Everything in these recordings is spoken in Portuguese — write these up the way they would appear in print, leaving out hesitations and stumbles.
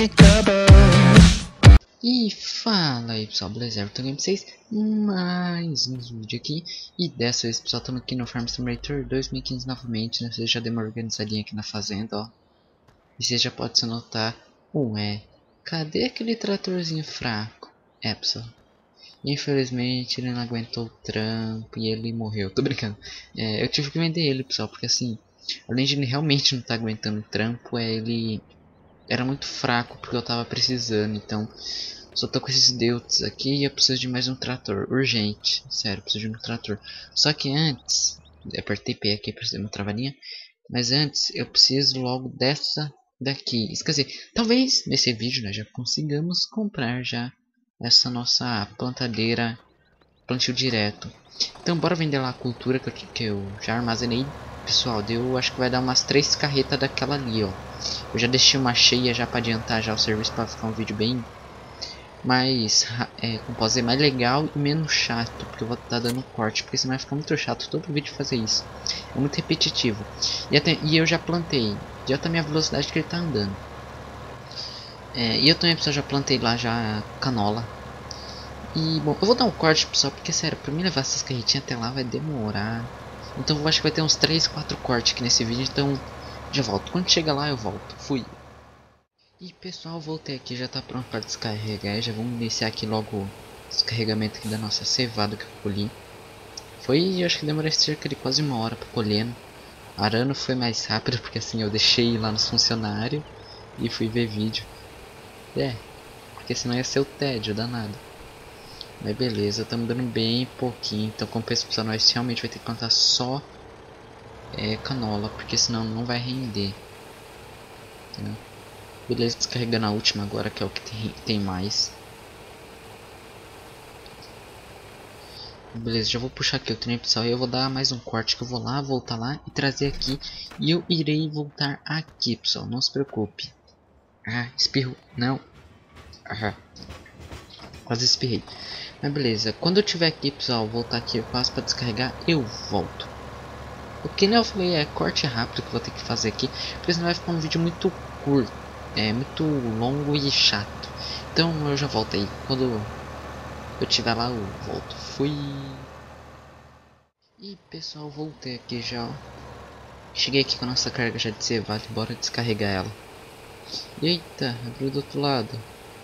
E fala aí pessoal, beleza? Everton Game 6, mais um vídeo aqui. E dessa vez pessoal, estamos aqui no Farm Simulator 2015 novamente, né? Você já deu uma organizadinha aqui na fazenda, ó. E você já pode se notar, ué, cadê aquele tratorzinho fraco? É pessoal, infelizmente ele não aguentou o trampo e ele morreu. Tô brincando, eu tive que vender ele pessoal, porque assim, além de ele realmente não estar aguentando o trampo, ele era muito fraco porque eu tava precisando, então só tô com esses deuts aqui e eu preciso de mais um trator, urgente, sério, preciso de um trator. Só que antes, eu apertei P aqui pra fazer uma travadinha, mas antes eu preciso logo dessa daqui. Isso quer dizer, talvez nesse vídeo nós já consigamos comprar já essa nossa plantadeira plantio direto. Então bora vender lá a cultura que eu já armazenei. Pessoal, deu, acho que vai dar umas 3 carretas daquela ali, ó. Eu já deixei uma cheia já para adiantar já o serviço para ficar um vídeo bem mais, como posso dizer, mais legal e menos chato, porque eu vou estar dando corte, porque senão vai ficar muito chato todo vídeo fazer isso. É muito repetitivo. E eu já plantei, já tá a minha velocidade que ele tá andando. E eu também, pessoal, já plantei lá já canola. E, bom, eu vou dar um corte, pessoal, porque, sério, pra mim levar essas carretinhas até lá vai demorar. Então eu acho que vai ter uns 3, 4 cortes aqui nesse vídeo, então já volto. Quando chega lá eu volto. Fui. E, pessoal, voltei aqui, já tá pronto para descarregar. Já vamos iniciar aqui logo o descarregamento aqui da nossa cevada que eu colhi. Eu acho que demorei cerca de quase uma hora para colher. Arando foi mais rápido, porque assim, eu deixei lá nos funcionários e fui ver vídeo. Porque senão ia ser o tédio danado. Mas beleza, estamos dando bem pouquinho, então compensa para nós realmente vai ter que plantar só canola, porque senão não vai render. Entendeu? Beleza, descarregando a última agora, que é o que tem mais. Beleza, já vou puxar aqui o trem, pessoal, e eu vou dar mais um corte, que eu vou lá, voltar lá e trazer aqui. E eu irei voltar aqui, pessoal, não se preocupe. Ah, espirro, não. Ah, quase espirrei. Mas beleza, quando eu tiver aqui, pessoal, voltar aqui, eu passo para descarregar, eu volto. O que eu falei é corte rápido que eu vou ter que fazer aqui, porque senão vai ficar um vídeo muito curto, muito longo e chato. Então eu já volto aí, quando eu tiver lá eu volto. Fui. E pessoal, voltei aqui já, ó. Cheguei aqui com a nossa carga já de cevada, bora descarregar ela. Eita, abriu do outro lado.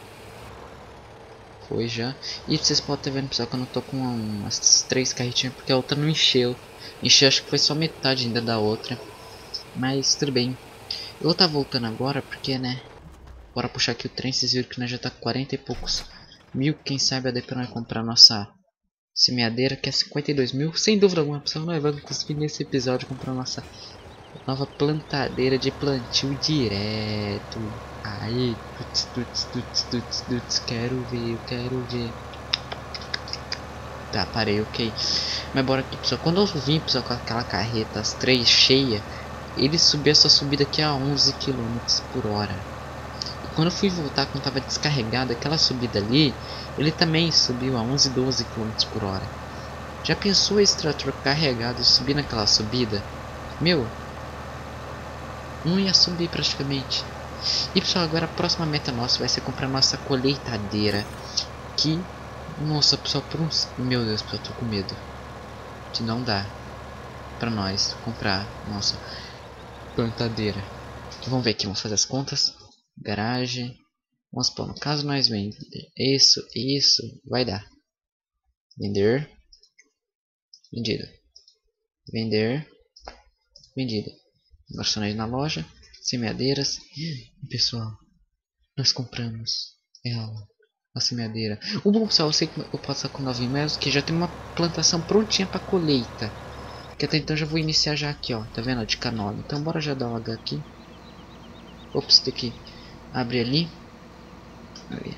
Foi já. E vocês podem estar vendo, pessoal, que eu não tô com umas 3 carretinhas porque a outra não encheu. Encheu, acho que foi só metade ainda da outra. Mas tudo bem. Eu vou estar voltando agora porque, né, bora puxar aqui o trem. Vocês viram que nós já tá 40 e poucos mil. Quem sabe daí pra nós comprar nossa semeadeira, que é 52 mil. Sem dúvida alguma, pessoal, nós vamos conseguir nesse episódio comprar nossa nova plantadeira de plantio direto. Aí, quero ver, eu quero ver. Tá, parei, ok. Mas bora aqui, pessoal. Quando eu vim, pessoal, com aquela carreta, as 3 cheia, ele subiu essa subida aqui a 11 km por hora. E quando eu fui voltar, quando tava descarregado, aquela subida ali, ele também subiu a 11, 12 km por hora. Já pensou esse trator carregado subir naquela subida? Meu, não ia subir praticamente. E pessoal, agora a próxima meta nossa vai ser comprar nossa colheitadeira. Que, nossa, pessoal, por uns... Meu Deus, pessoal, tô com medo. Que não dá pra nós comprar nossa plantadeira. Então, vamos ver aqui, vamos fazer as contas. Garagem. Vamos pôr, no caso nós vender. Isso, vai dar. Vender. Vendido. Vender. Vendido. Garçonete na loja. Semeadeiras. E pessoal, nós compramos ela, a semeadeira. O bom, pessoal, eu sei que eu posso com 9 metros, que já tem uma plantação prontinha para colheita. Que até então já vou iniciar já aqui, ó. Tá vendo? De canola. Então bora já dar um H aqui. Ops, tem que abrir ali. Aí.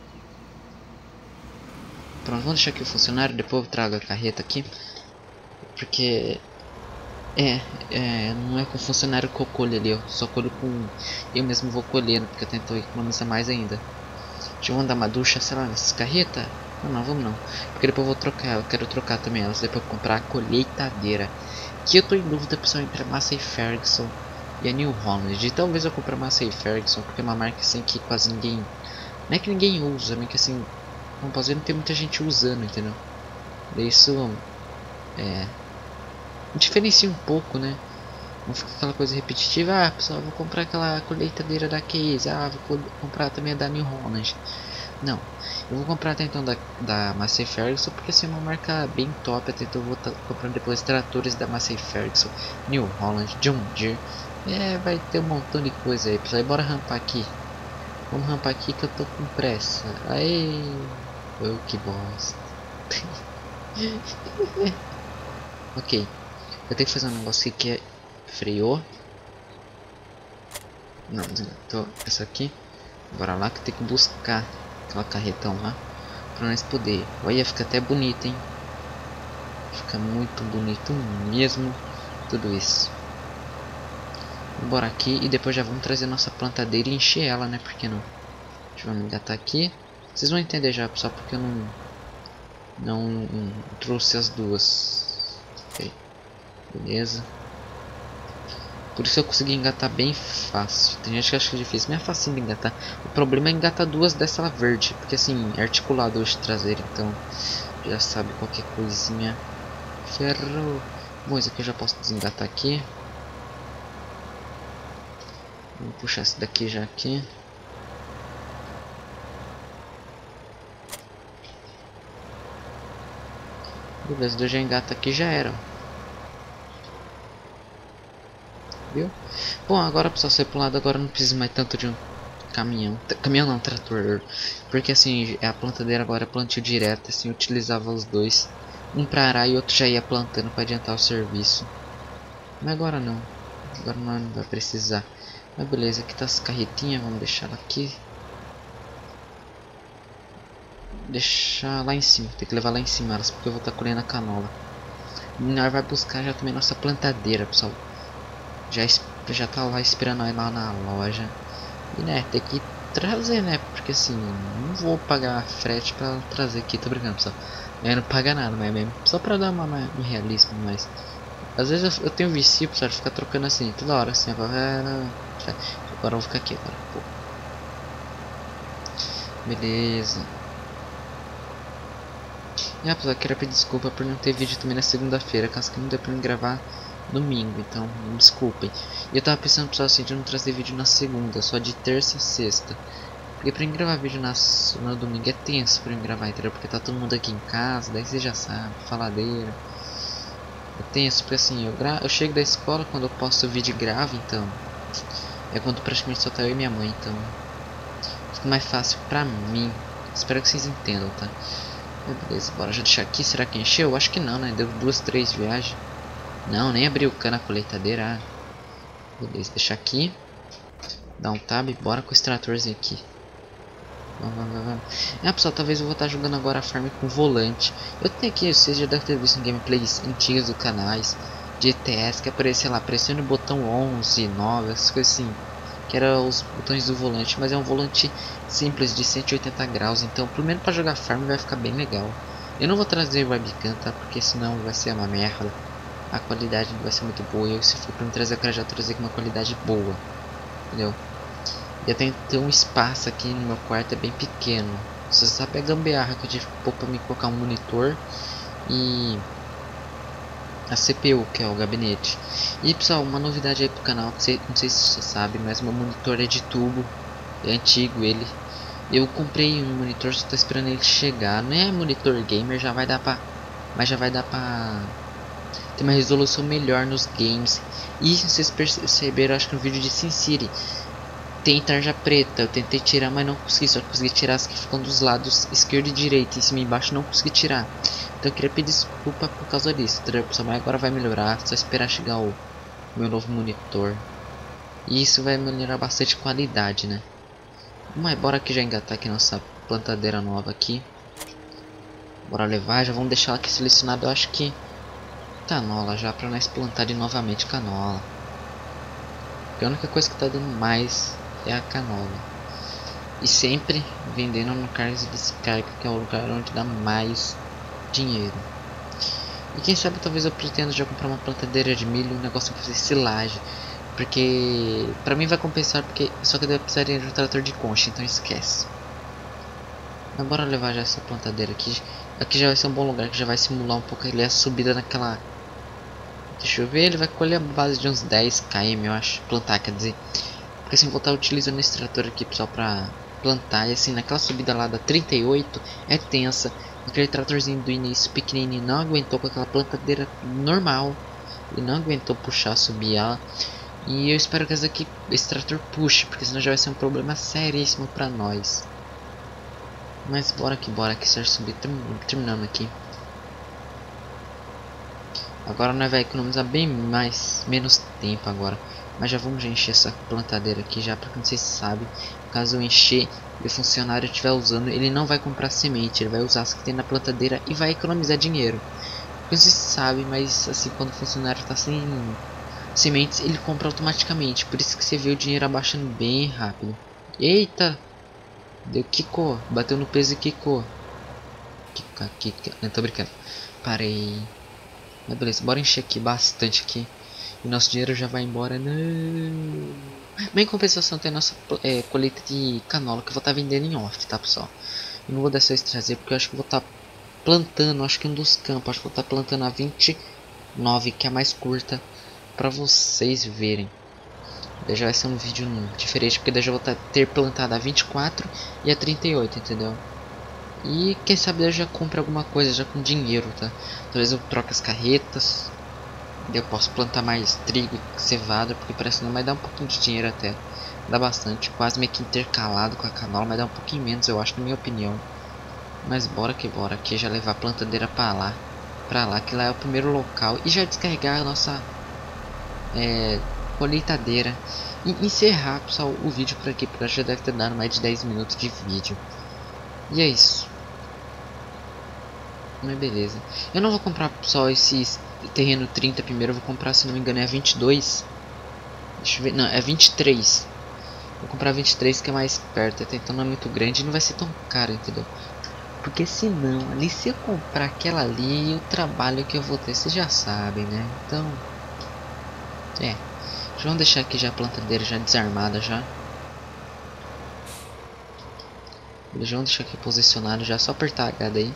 Pronto, vamos deixar aqui o funcionário. Depois eu trago a carreta aqui. Porque... não é com o funcionário que eu colho ali, eu só colho com... Eu mesmo vou colhendo, porque eu tento economizar mais ainda. Deixa eu mandar uma ducha, sei lá, nessas carretas. Não, vamos não. Porque depois eu vou trocar, eu quero trocar também elas. Depois eu comprar a colheitadeira. Que eu tô em dúvida, pessoal, entre a Massey Ferguson e a New Holland. E talvez eu compre uma Massey Ferguson, porque é uma marca assim que quase ninguém... Não é que ninguém usa, mas que assim, como posso ver, não tem muita gente usando, entendeu? Isso diferencia um pouco, né? Não fica aquela coisa repetitiva, ah pessoal, vou comprar aquela colheitadeira da Case, ah, vou comprar também a da New Holland. Não, eu vou comprar até então da Massey Ferguson, porque assim é uma marca bem top, até então eu vou estar comprando depois tratores da Massey Ferguson, New Holland, John Deere, vai ter um montão de coisa aí, pessoal, bora rampar aqui. Vamos rampar aqui que eu tô com pressa. Aê, oh, que bosta. Ok, eu tenho que fazer um negócio aqui que é freou. Não, desgatou essa aqui. Bora lá que tem que buscar aquela carretão lá pra nós poder. Olha, fica até bonito, hein? Fica muito bonito mesmo tudo isso. Bora aqui e depois já vamos trazer nossa plantadeira e encher ela, né? Porque não? Deixa eu me engatar aqui. Vocês vão entender já, pessoal, porque eu não trouxe as duas. Ok, beleza. Por isso eu consegui engatar bem fácil. Tem gente que acha que é difícil, mas é fácil de engatar. O problema é engatar duas dessa verde, porque assim, é articulado hoje traseiro, então já sabe qualquer coisinha. Ferrou. Bom, isso aqui eu já posso desengatar aqui. Vamos puxar esse daqui já aqui. Beleza, do já engata aqui já era. Viu? Bom, agora pessoal, sair pro lado agora não precisa mais tanto de um caminhão. Caminhão não, trator. Porque assim, a plantadeira agora é plantio direto, assim, eu utilizava os dois. Um pra arar e outro já ia plantando para adiantar o serviço. Mas agora não. Agora não vai precisar. Mas beleza, aqui tá as carretinhas, vamos deixar ela aqui. Deixar lá em cima, tem que levar lá em cima elas, porque eu vou estar colhendo a canola. E nós vai buscar já também nossa plantadeira, pessoal. Já tá lá esperando nós lá na loja. E né, tem que trazer, né? Porque assim, não vou pagar frete pra trazer aqui, tô brincando, pessoal. Eu não paga nada, mas mesmo. Só pra dar um realismo, mas. Às vezes eu tenho vício, pessoal, de ficar trocando assim, toda hora assim. Agora eu vou ficar aqui agora. Pô. Beleza. E pessoal, eu queria pedir desculpa por não ter vídeo também na segunda-feira, caso que não deu pra me gravar domingo, então me desculpem. E eu tava pensando, pessoal, assim, de não trazer vídeo na segunda, só de terça a sexta. Porque pra mim gravar vídeo no domingo é tenso pra mim gravar, entendeu? Porque tá todo mundo aqui em casa, daí você já sabe, faladeira. É tenso, porque assim, eu chego da escola quando eu posto vídeo e gravo, então. É quando praticamente só tá eu e minha mãe, então. Fica mais fácil pra mim. Espero que vocês entendam, tá? Beleza, bora já deixar aqui. Será que encheu? Acho que não, né? Deu 2, 3 viagens. Não, nem abriu o cano a colheitadeira. Beleza, deixar aqui. Dá um tab, bora com esse tratorzinho aqui. Vamos. Pessoal, talvez eu vou estar jogando agora a farm com volante. Eu tenho aqui, vocês já devem ter visto em gameplays antigas do canais de ETS que aparecia lá, pressione o botão 11, 9, essas coisas assim. Que eram os botões do volante, mas é um volante simples de 180 graus, então pelo menos para jogar farm vai ficar bem legal. Eu não vou trazer webcam, tá? Porque senão vai ser uma merda. A qualidade não vai ser muito boa. E se for para me trazer, eu quero já trazer com uma qualidade boa, entendeu? E eu tenho um espaço aqui no meu quarto, é bem pequeno. Você sabe a gambiarra que eu tive que pôr para me colocar um monitor e a CPU, que é o gabinete. E pessoal, uma novidade aí pro canal, que não sei se você sabe, mas meu monitor é de tubo, é antigo ele. Eu comprei um monitor, só tô esperando ele chegar. Não é monitor gamer, já vai dar pra, mas já vai dar pra ter uma resolução melhor nos games. E se vocês perceberam, acho que no vídeo de SimCity tem tarja preta, eu tentei tirar, mas não consegui, só consegui tirar as que ficam dos lados esquerdo e direito, em cima e embaixo não consegui tirar. Então eu queria pedir desculpa por causa disso, entendeu, pessoal? Mas agora vai melhorar, só esperar chegar o meu novo monitor. E isso vai melhorar bastante a qualidade, né? Mas bora que já engatar aqui nossa plantadeira nova aqui. Bora levar, já vamos deixar aqui selecionado, eu acho que canola já, pra nós plantar de novamente canola. Porque a única coisa que tá dando mais é a canola. E sempre vendendo no cargas de descarga, que é o lugar onde dá mais dinheiro. E quem sabe talvez eu pretenda já comprar uma plantadeira de milho, um negócio pra fazer silagem. Porque pra mim vai compensar, porque só que eu precisaria de um trator de concha, então esquece. Mas bora levar já essa plantadeira aqui. Aqui já vai ser um bom lugar, que já vai simular um pouco ali a subida naquela... Deixa eu ver, ele vai colher a base de uns 10 km, eu acho. Plantar, quer dizer. Porque assim, vou estar utilizando esse trator aqui, pessoal, pra plantar. E assim, naquela subida lá da 38 é tensa. Aquele tratorzinho do início pequenininho não aguentou com aquela plantadeira normal. Ele não aguentou puxar, subir ela. E eu espero que esse trator puxe, porque senão já vai ser um problema seríssimo pra nós. Mas bora que se subir, terminando aqui. Agora nós vai economizar bem menos tempo agora. Mas já vamos já encher essa plantadeira aqui já, porque não sei se sabe. Caso eu encher e o funcionário estiver usando, ele não vai comprar semente, ele vai usar as que tem na plantadeira e vai economizar dinheiro. Não sei se sabe, mas assim, quando o funcionário está sem sementes, ele compra automaticamente. Por isso que você vê o dinheiro abaixando bem rápido. Eita! Deu quicou, bateu no peso e quicou. Quica. Não, tô brincando. Parei. Mas beleza, bora encher aqui bastante aqui. E nosso dinheiro já vai embora. Não. Mas em compensação tem a nossa colheita de canola que eu vou estar vendendo em off, tá, pessoal? Eu não vou deixar isso trazer porque eu acho que eu vou estar plantando, acho que um dos campos. Acho que vou estar plantando a 29, que é a mais curta, pra vocês verem. Daí já vai ser um vídeo diferente, porque daí já vou ter plantado a 24 e a 38, entendeu? E quem sabe eu já compre alguma coisa já com dinheiro, tá? Talvez eu troque as carretas. Daí eu posso plantar mais trigo e cevada, porque parece que não vai dar um pouquinho de dinheiro até. Dá bastante, quase meio que intercalado com a canola, mas dá um pouquinho menos, eu acho, na minha opinião. Mas bora, aqui já levar a plantadeira pra lá, que lá é o primeiro local. E já descarregar a nossa colheitadeira. E encerrar, pessoal, o vídeo por aqui, porque já deve ter dado mais de 10 minutos de vídeo. E é isso. Mas beleza. Eu não vou comprar só esse terreno 30 primeiro. Eu vou comprar, se não me engano, é 22. Deixa eu ver. Não, é 23. Vou comprar 23 que é mais perto. Até então não é muito grande e não vai ser tão caro, entendeu? Porque senão, ali se eu comprar aquela ali, o trabalho que eu vou ter, vocês já sabem, né? Então, vamos deixar aqui já a plantadeira já desarmada já. Já vamos deixar aqui posicionado já, só apertar H daí.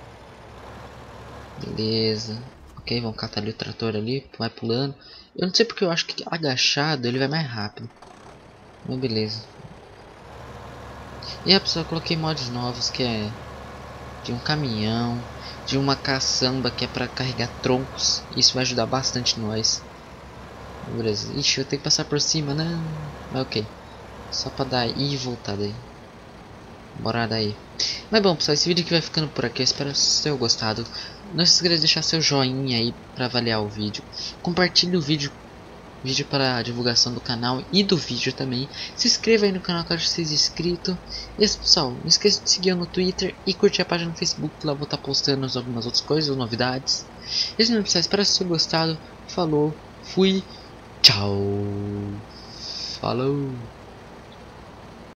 Beleza. Ok, vamos catar ali o trator ali, vai pulando. Eu não sei porque eu acho que agachado ele vai mais rápido. Mas beleza. E aí, pessoal, eu coloquei mods novos que é de um caminhão, de uma caçamba que é para carregar troncos. Isso vai ajudar bastante nós. Beleza. Ixi, eu tenho que passar por cima, né? Mas ok. Só para dar e voltar daí. Bora daí. Mas bom, pessoal, esse vídeo aqui vai ficando por aqui. Eu espero que vocês tenham gostado. Não se esqueça de deixar seu joinha aí para avaliar o vídeo. Compartilhe o vídeo para a divulgação do canal e do vídeo também. Se inscreva aí no canal caso seja inscrito. E pessoal, não esqueça de seguir eu no Twitter e curtir a página no Facebook, que lá eu vou estar postando algumas outras coisas, novidades. Esse mesmo, pessoal, espero que vocês tenham gostado. Falou, fui, tchau, falou.